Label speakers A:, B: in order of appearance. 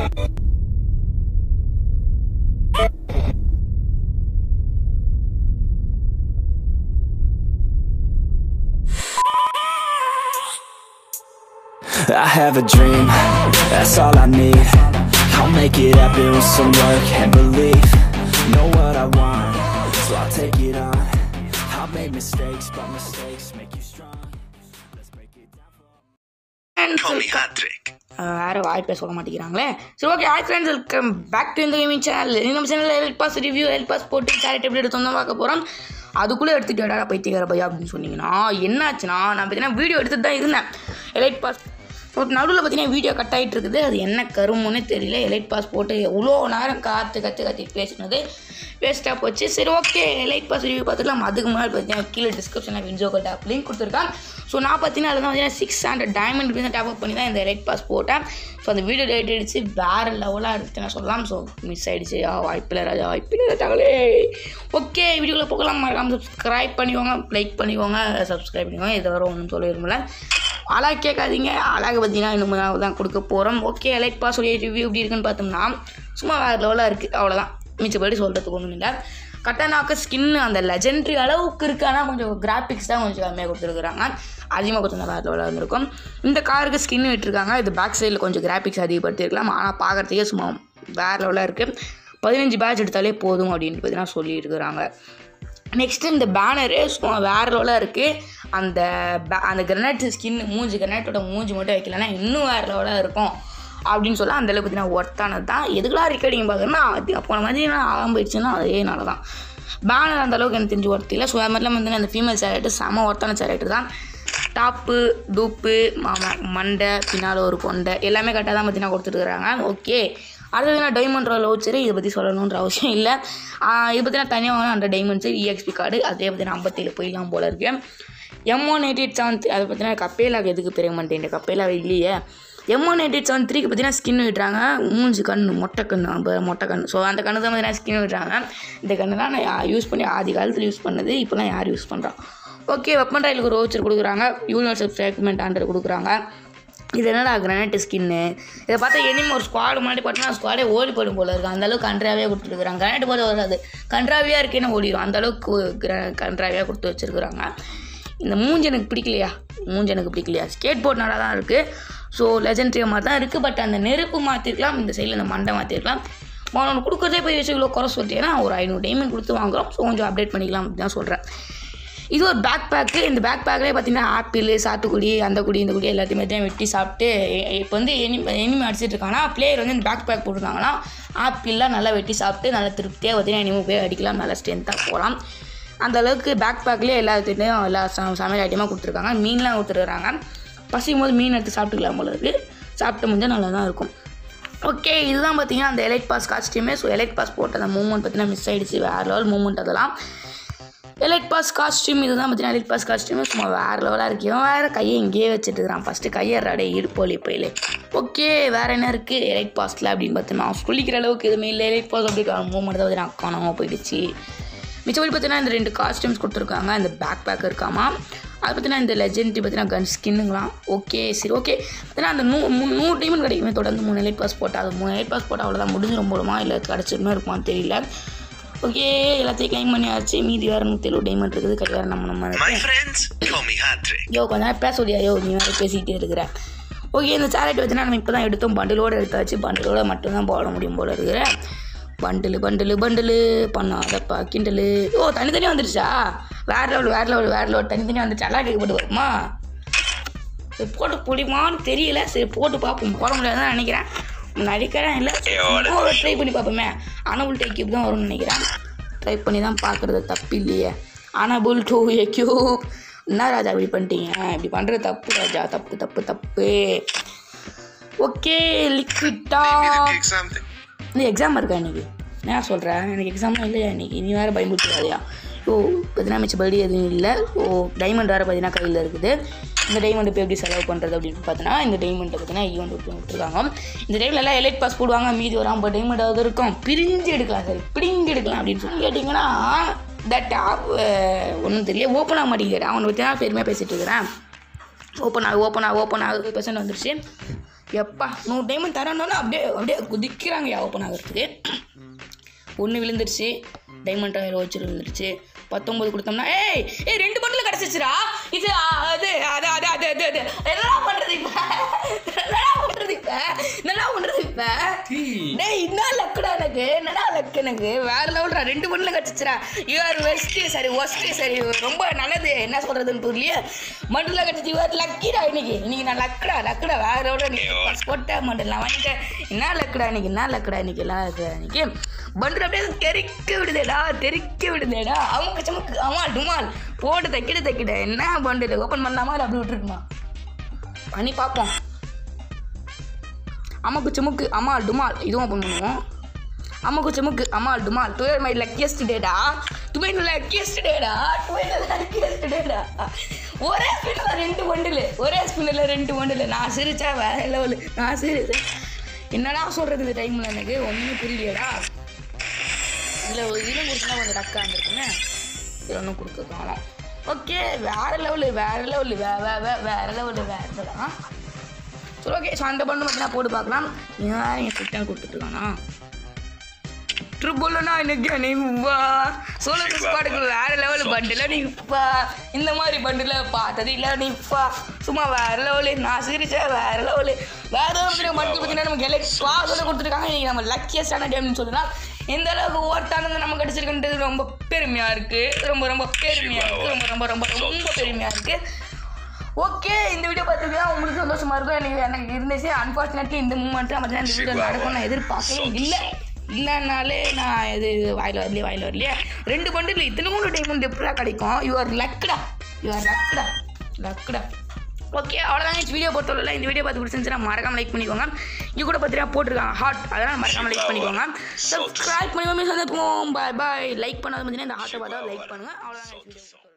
A: I have a dream, that's all I need. I'll make it happen with some work and belief. Know what I want, so I'll take it on. I'll make mistakes, but mistakes make you strong. Let's break it down.
B: Tommy Hat-trick.
C: வேறு வாய்ப்பே சொல்ல மாட்டேங்கிறாங்களே. சரி okay, hi friends, welcome back to இந்த gaming channel. நம்ம சேனலில் elite pass review, elite pass போட்டு character எப்படி எடுத்து தான் பார்க்க போகிறோம். அதுக்குள்ளே எடுத்துக்கிட்டா பைத்தியக்கார பையா அப்படின்னு சொன்னீங்கன்னா என்னாச்சுன்னா, நான் பார்த்தீங்கன்னா வீடியோ எடுத்துகிட்டு தான் இருந்தேன் எலைட் பாஸ். நடுவில் பார்த்தீங்கன்னா வீடியோ கட் ஆகிட்டு இருக்குது. அது என்ன கருமுன்னே தெரியல. எலைட் பாஸ் போட்டு எவ்வளோ நேரம் கற்று பேசினது வேஸ்ட்டாக போச்சு. சரி ஓகே, எலைட் பாஸ் ரிவ்யூ பார்த்துக்கலாம். அதுக்கு முன்னாடி பார்த்தீங்கன்னா கீழே டிஸ்கிரிப்ஷனில் வின்ஜோக்கோ டேப் லிங்க் கொடுத்துருக்கான். ஸோ நான் பார்த்தீங்கன்னா அதில் தான் பார்த்தீங்கன்னா 600 டைமண்ட் வந்து டேப் அப் பண்ணி தான் இந்த எலைட் பாஸ் போட்டேன். ஸோ அந்த வீடியோ டேட் ஆகிடுச்சு, வேறு லெவலாக எடுத்து நான் சொல்லலாம். ஸோ மிஸ் ஆகிடுச்சு. வாய்ப்பில்லை ராஜா, வாய்ப்பில்லை ராஜாங்களே. ஓகே, வீடியோவில் போகலாம். மறக்காமல் சப்ஸ்கிரைப் பண்ணிக்கோங்க, லைக் பண்ணிக்கோங்க, சப்ஸ்கிரைப் பண்ணிக்கோங்க. இதை வர ஒன்றும் சொல்ல விரும்பல. அழகாக கேட்காதீங்க. அழகாக பார்த்தீங்கன்னா இன்னும் தான் கொடுக்க போகிறோம். ஓகே, எலைட் பாஸ் உடைய ரிவ்யூ எப்படி இருக்குன்னு பார்த்தோம்னா சும்மா வேறு லெவலாக இருக்குது, அவ்வளோதான். மிச்சப்படி சொல்கிறதுக்கு ஒன்றும் இல்லை. கட்டனாக்க ஸ்கின்னு அந்த லெஜெண்ட்ரி அளவுக்கு இருக்குது. ஆனால் கொஞ்சம் கிராஃபிக்ஸ் தான் கொஞ்சம் கம்மியாக கொடுத்துருக்குறாங்க. அதிகமாக கொடுத்துருந்தா வேறு லெவலாக இருந்திருக்கும். இந்த காருக்கு ஸ்கின் விட்டுருக்காங்க. இது பேக் சைடில் கொஞ்சம் கிராஃபிக்ஸ் அதிகப்படுத்திருக்கலாம். ஆனால் பார்க்குறதுக்கே சும்மா வேறு லெவலாக இருக்குது. 15 பேட்ச் எடுத்தாலே போதும் அப்படின்ட்டு பார்த்தீங்கன்னா சொல்லியிருக்கிறாங்க. நெக்ஸ்ட்டு இந்த பேனரு சும்மா வேறு லெவலாக இருக்குது. அந்த கிரனைட் ஸ்கின் கிரனைட்டோட மூஞ்சி மட்டும் வைக்கலன்னா இன்னும் வேறு லெவலாக இருக்கும் அப்படின்னு சொல்ல அந்தளவுக்கு பார்த்தீங்கன்னா ஒர்த்தானது தான். எதுக்கெல்லாம் ரெக்கார்டிங் பார்க்குறேன்னா அது போன மாதிரி ஆகாமல் போயிடுச்சுன்னா அதேனால தான். பேனர் அந்தளவுக்கு எனக்கு தெரிஞ்சு ஒர்த்து இல்லை. ஸோ அது மாதிரிலாம் வந்து அந்த ஃபீமேல் சேரக்டர் செம்ம ஒர்த்தான சேரக்டர் தான். டாப்பு, டூப்பு, மண்டை, பின்னால் ஒரு கொண்டை எல்லாமே கரெக்டாக தான் பார்த்தீங்கன்னா கொடுத்துட்டுருக்குறாங்க. ஓகே, அடுத்தது டைமண்ட் ராயல் வவுச்சரு. இதை பற்றி சொல்லணுன்ற அவசியம் இல்லை. இதை பற்றினா தனியாக வாங்கினா 100 டைமண்ட்ஸு EXP கார்டு. அதே பார்த்தீங்கன்னா 57 போயிடலாம் போல இருக்குது. M18873 அதை பார்த்தீங்கன்னா கப்பேலாக எதுக்கு பெரிய மாட்டேன், கப்பேலா இல்லையே. M18873க்கு பார்த்தீங்கன்னா ஸ்கின் விட்டுறாங்க. மூஞ்சி கண்ணு மொட்டை கண்ணு. ஸோ அந்த கண்ணு தான் பார்த்தீங்கன்னா ஸ்கின் விட்டுறாங்க. இந்த கண்ணு தான் நான் யூஸ் பண்ணி ஆதி காலத்தில் யூஸ் பண்ணது. இப்போலாம் யார் யூஸ் பண்ணுறான். ஓகே, வெப்பன் ராயலுக்கு ஒரு வவுச்சர் கொடுக்குறாங்க. யூனிவர்சல் ஃப்ராக்மெண்ட் 100 கொடுக்குறாங்க. இது என்னடா கிரனைட் ஸ்கின்னு. இதை பார்த்தா இனிமே ஒரு ஸ்குவாடு முன்னாடி பார்த்தீங்கன்னா ஸ்குவாடே ஓடி போடும் போல இருக்குது. அந்தளவுக்கு கன்றாவியாக கொடுத்துருக்குறாங்க. கிரனைட் போது வராது, கன்றாவியாக இருக்கேன்னு ஓடிடும். அந்தளவுக்கு கன்றாவியாக கொடுத்து வச்சுருக்குறாங்க. இந்த மூஞ்சி எனக்கு பிடிக்கலையா. ஸ்கேட் போர்ட் நல்லா தான் இருக்குது. ஸோ லெஜெண்ட்ரியாக மாதிரி தான் இருக்குது. பட் அந்த நெருப்பு மாற்றிருக்கலாம், இந்த சைடில் இந்த மண்டை மாற்றிருக்கலாம். அவனோட கொடுக்குறதே போய் வச்சு இவ்வளோ குறை சொல்லிட்டேன்னா ஒரு 500 டைமண்ட் கொடுத்து வாங்குகிறோம். ஸோ கொஞ்சம் அப்டேட் பண்ணிக்கலாம் அப்படின்னு தான் சொல்கிறேன். இது ஒரு பேக் பேக்கு. இந்த பேக் பேக்லேயே பார்த்தீங்கன்னா ஆப்பிள், சாத்துக்குடி, அந்த குடி இந்த குடி எல்லாத்தையுமே தான் வெட்டி சாப்பிட்டு இப்போ வந்து எனிமி அடிச்சிட்டு இருக்காங்கன்னா பிளேயர் வந்து இந்த பேக் பேக் போட்டிருந்தாங்கன்னா ஆப்பிள்லாம் நல்லா வெட்டி சாப்பிட்டு நல்லா திருப்தியாக பார்த்தீங்கன்னா எனிமி போய் அடிக்கலாம், நல்லா ஸ்ட்ரென்த்தாக போகலாம். அந்தளவுக்கு பேக் பேக்லேயே எல்லாத்தையும் எல்லா சமையல் ஐட்டமாக கொடுத்துருக்காங்க. மீன்லாம் கொடுத்துருக்குறாங்க. பசிக்கும் போது மீன் எடுத்து சாப்பிட்டுக்கலாம் போல இருக்குது. சாப்பிட்டு முடிஞ்சால் நல்லா தான் இருக்கும். ஓகே, இதுதான் பார்த்தீங்கன்னா அந்த எலைட் பாஸ் காஸ்டியூமே. ஸோ எலைட் பாஸ் போட்ட அந்த மூமெண்ட் பார்த்தீங்கன்னா மிஸ் ஆகிடுச்சு. வேறு லெவல் மூமெண்ட் அதெல்லாம். எலைட் பாஸ் காஸ்டியூம் இதுதான் பார்த்தீங்கன்னா எலைட் பாஸ் காஸ்டியூமே சும்மா வேறு லெவலாக இருக்குது. இவன் வேறு கையை இங்கேயே வச்சுட்டு இருக்கிறான். ஃபஸ்ட்டு கையறாடே இருப்போலி போயிலே. ஓகே, வேறு என்ன இருக்குது எலைட் பாஸில் அப்படின்னு பார்த்தீங்கன்னா சொல்லிக்கிற அளவுக்கு எதுவுமே இல்லை. எலைட் பாஸ் அப்படி மூமெண்ட் தான் பார்த்தீங்கன்னா காணாமல் போயிடுச்சு. மிச்சபடி பார்த்தீங்கன்னா இந்த 2 காஸ்டியூம்ஸ் கொடுத்துருக்காங்க. இந்த பேக் பேக் இருக்காமா. அது பார்த்தீங்கன்னா இந்த லெஜெண்ட்ரி பார்த்தீங்கன்னா கன் ஸ்கின்னுங்களாம். ஓகே, சரி ஓகே. பார்த்தீங்கன்னா அந்த 100 டைமண்ட் கிடைக்குமே தொடர்ந்து 3 எலைட் பாஸ் போட்டால். அது 3 எலைட் பாஸ் போட்டால் அவ்வளோதான் முடிஞ்சிடும் போடுமா, இல்லை கிடச்சிருமே இருக்குமான்னு தெரியல. ஓகே, எல்லாத்தையும் கிளைம் பண்ணியாச்சு. மீதி வேறு 170 டைமண்ட் இருக்குது. கை வேறு நம்ம கொஞ்சம் நேரம் பேச சொல்லியா நீ வேறு பேசிக்கிட்டே இருக்கிற. ஓகே, இந்த சேலட் வச்சுன்னா நம்ம இப்போ தான் எடுத்தோம். பண்டிலோடு எடுத்தாச்சு. பண்டிலோட மட்டும்தான் போட முடியும் போல இருக்கிற. பண்டிலு பண்ணாதப்பா கிண்டலு. தனித்தனியாக வந்துடுச்சா. வேறு லெவல் தனித்தனியாக வந்துடுச்சு. நல்லா கேட்கப்பட்டு வருமா. போட்டு பிடிமான்னு தெரியல. சரி போட்டு பார்ப்போம். போட முடியாதுன்னு நினைக்கிறேன். நடிக்கிறேன் இல்லை, ட்ரை பண்ணி பார்ப்போமே. அனபுல் டூ கியூப் தான் வரும்னு நினைக்கிறேன். ட்ரை பண்ணி தான் பார்க்குறது தப்பு இல்லையே. அனபுல் 2 கியூப் என்ன ராஜா இப்படி பண்ணிட்டீங்க. இப்படி பண்ணுறது தப்பு ராஜா, தப்பு. ஓகே, லிக்விட்டா இந்த எக்ஸாம் இருக்கா இன்றைக்கி. நான் சொல்கிறேன், எனக்கு எக்ஸாம்லாம் இல்லையா இன்றைக்கி. நீ வேறு பயன்படுத்தாதையா. பார்த்தீங்கன்னா மிச்சபடி எதுவும் இல்லை. டைமண்ட் வேறு பார்த்தீங்கன்னா கையில் இருக்குது. இந்த டைமண்ட் இப்போ எப்படி செலவு பண்ணுறது அப்படின்னு பார்த்தீங்கன்னா இந்த டைமண்ட்டை பார்த்தீங்கன்னா ஈவெண்ட் விட்டுருக்காங்க. இந்த டைமில் எல்லாம் எலைட் பாஸ் போடுவாங்க. மீதி ஒரு 50 டைமண்டாவது இருக்கும். பிரிஞ்சு எடுக்கலாம், சரி பிடிங்கி எடுக்கலாம் அப்படின்னு சொல்லி கேட்டிங்கன்னா தட் ஒன்றும் தெரியல. ஓப்பன் ஆக மாட்டேங்கிறேன். அவனை பற்றி தான் பெருமையாக பேசிகிட்டு இருக்கிறேன். ஓப்பன் ஆகுது 50% வந்துருச்சு. எப்பா 100 டைமண்ட் தரணும்னா அப்படியே குதிக்கிறாங்க ஓப்பன் ஆகிறதுக்கு. 1 விழுந்துருச்சு, டைமண்ட் ராயல் வச்சு விழுந்துருச்சு. 19 கொடுத்தோம்னா ஏய் 2 பண்டில் கிடச்சிச்சுரா. இது அது அது அது அது அது அது என்னடா பண்ணுறது இப்போ டேய் என்ன லக்குடா எனக்கு, என்னடா லக்கு எனக்கு வேற லெவல்டா. 2 பண்டில் கிடச்சிச்சுரா. யூஆர் ஒஸ்ட்டு சரி ரொம்ப நல்லது, என்ன சொல்கிறதுன்னு புரியலையே. மண்டில் கிடச்சிச்சு, யூஆர் லக்கிடா. இன்னைக்கு நான் லக்குடா வேற லெவல்டா. நீ போட்ட மண்டில் நான் வாங்கிட்டேன். என்ன லக்குடா இன்னைக்கு எல்லாம் இருக்குது. இன்னைக்கு பண்டில் அப்படியே தெறிக்க விடுதேடா. அவங்க சமுக்கு அமால் டுமால் போட்டு தைக்கிட என்ன பண்டில் ஓப்பன் பண்ணாமல் அப்படி விட்டுருக்குமா பண்ணி பார்ப்போம். அம்மாக்கு சமுக்கு அமால் டுமால் இதுவும் ஓப்பன் பண்ணுவோம். அம்மாக்கு சமுக்கு அமால் டுமால் டுவே மை லக்கியஸ்ட் டேடா. ஒரே ஸ்பின்னில் 2 பண்டில் நான் சிரிச்சா வேற லெவலு. என்னடா சொல்கிறது இந்த டைமில் எனக்கு ஒன்றுமே புரியலையடா. இதில் கொடுத்தா கொஞ்சம் டக்காக இருந்திருக்குமே, இதில் ஒன்றும் கொடுக்க காணும். ஓகே வேற லெவலு சரி ஓகே. ஸோ அந்த பண்ணு மட்டும் நான் போட்டு பார்க்கலாம். ஏன் என் ஃபிட்டாக கொடுத்துட்ருக்கானா ட்ரிபிள்னா எனக்கு நீப்பா சோலோ ஸ்குவாடுக்கு வேற லெவலு பண்டில் நீப்பா. இந்த மாதிரி பண்டில் பார்த்தது இல்லை நீப்பா. சும்மா வேற லெவலு. நான் சிரிச்சேன் வேற லெவலு. வேற லெவலுக்கு பண்டில் பார்த்தீங்கன்னா நமக்கு எல்லாம் கொடுத்துருக்காங்க. இன்றைக்கி நம்ம லக்கியஸ்டான டைம்னு சொல்லலாம். எந்த அளவுக்கு ஓட்டானது நம்ம கிடச்சிருக்குன்றது ரொம்ப பெருமையாக இருக்குது. ரொம்ப பெருமையாக இருக்குது. ஓகே இந்த வீடியோ பார்த்துக்கிட்டா உங்களுக்கு சந்தோஷமாக இருக்கும். எனக்கு இருந்துச்சு. அன்ஃபார்ச்சுனேட்லி இந்த மூமெண்ட்டு பார்த்தீங்கன்னா இந்த வீடியோ நடக்கும் நான் எதிர்பார்க்கவே இல்லைனாலே நான் இது வாயில் வரலையே 2 பண்டில் இத்தனை கூட டைமண்ட் எப்படிலாம் கிடைக்கும். யூஆர் லக்குடா. ஓகே அவ்வளோதாங்க வீடியோ பொறுத்தவரை. இந்த வீடியோ பார்த்து பிடிச்சிருந்துச்சுன்னா மறக்காம லைக் பண்ணிக்கோங்க. இங்கே கூட பார்த்தீங்கன்னா போட்டிருக்காங்க ஹார்ட், அதெல்லாம் மறக்காம லைக் பண்ணிக்கோங்க. சப்ஸ்கிரைப் பண்ணிக்கோங்க. சந்திப்போம். பாய். லைக் பண்ணாத பார்த்தீங்கன்னா இந்த ஹார்ட்டை பார்த்தா லைக் பண்ணுங்கள். அவ்வளோதாங்க வீடியோ.